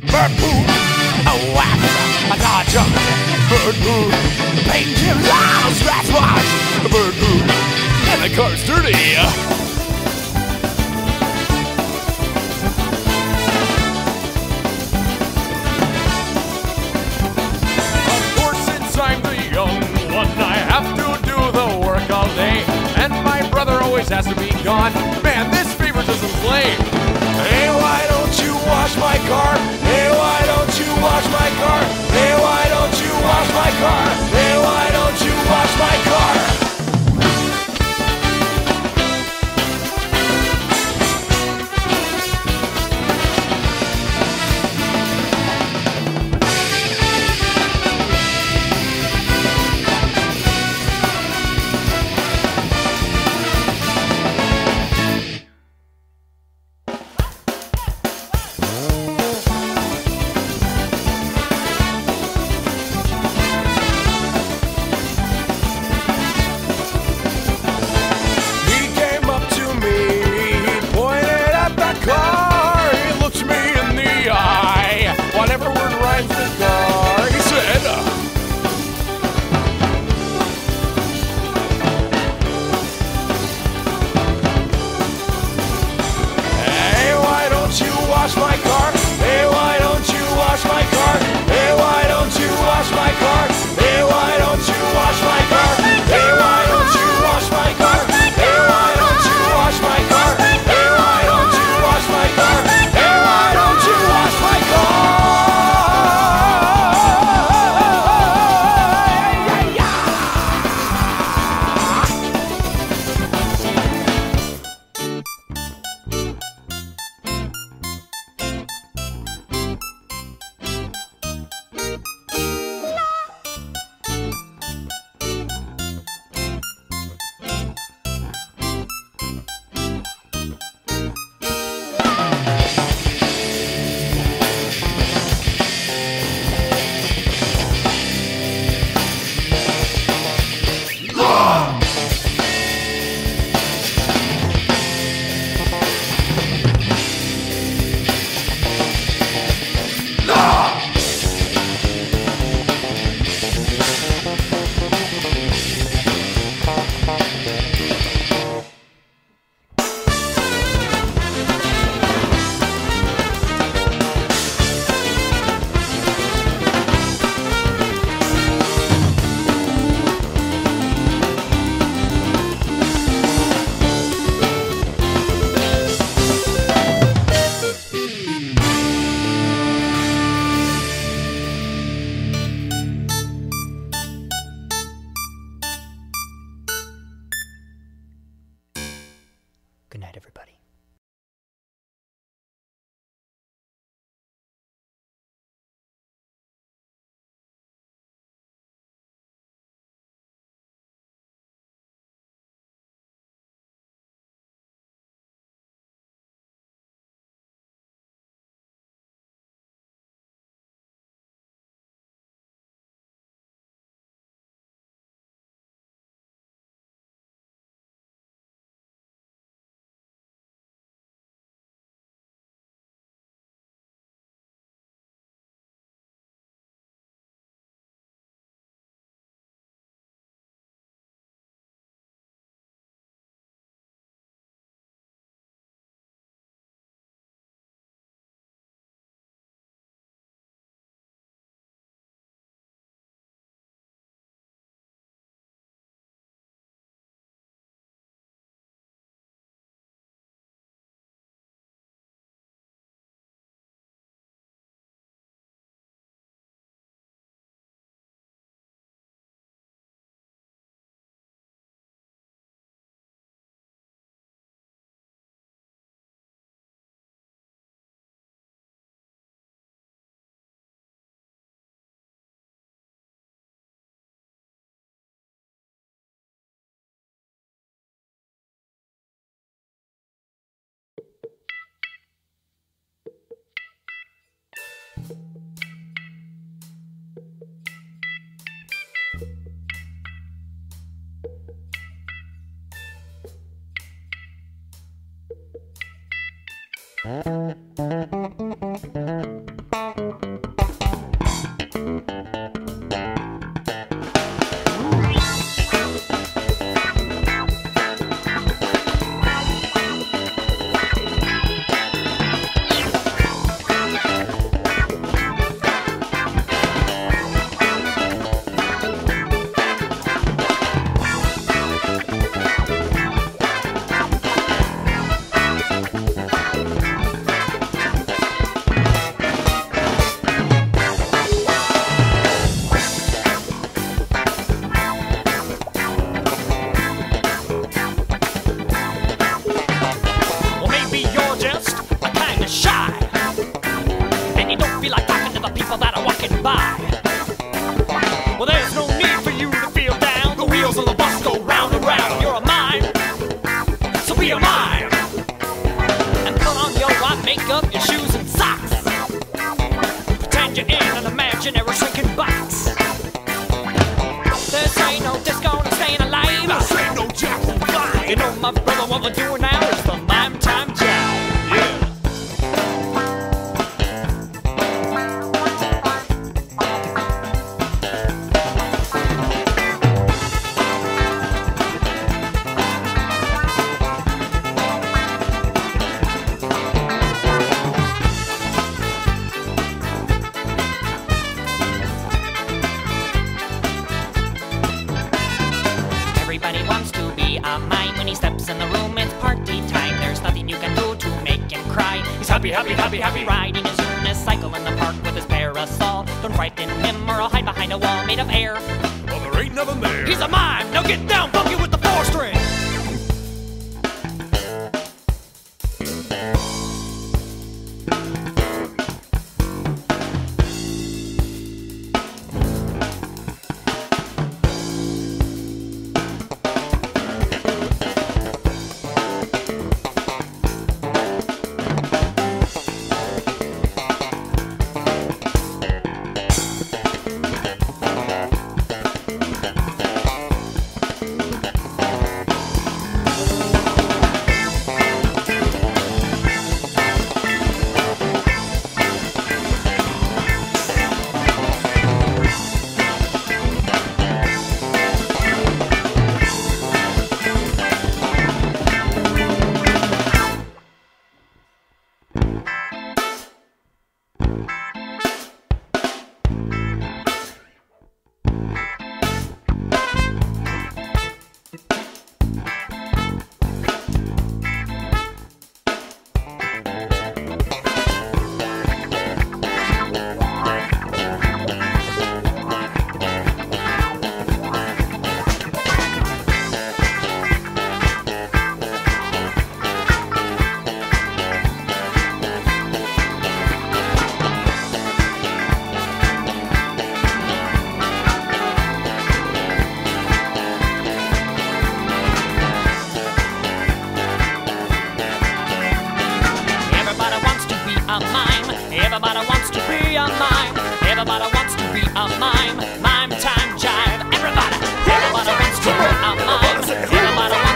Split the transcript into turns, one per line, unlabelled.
Bird poop, oh wax, a dodger. Bird poop, paint him loud, scratch wash. Bird poop, and the car's dirty. I'm the young one, I have to do the work all day, and my brother always has to be gone. Man, this fever doesn't play. Hey, why don't you wash my car? Hey, why don't you wash my car? Hey, why don't you wash my car? Hey, why don't you wash my car?
Good night, everybody.
people that are walking by. Well, there's no need for you to feel down. The wheels of the bus go round and round. You're a mime, so be a mime. And put on your rock makeup, your shoes and socks. Pretend you're in an imaginary shrinking box. This ain't no disco, I'm staying alive.
This ain't no Jackson 5.
You know, my brother, what we're doing now is the mime time jive.
Yeah.
Everybody wants to be a mime. When he steps in the room, it's party time. There's nothing you can do to make him cry. He's happy, happy, happy, happy, riding his unicycle in the park with his parasol. Don't frighten him or I'll hide behind a wall made of air.
Well, there ain't nothing there.
He's a mime. Now get down, funky with the 4-string. Everybody wants to be a mime. Everybody wants to be a mime. Mime time jive. Everybody wants to be a mime. Everybody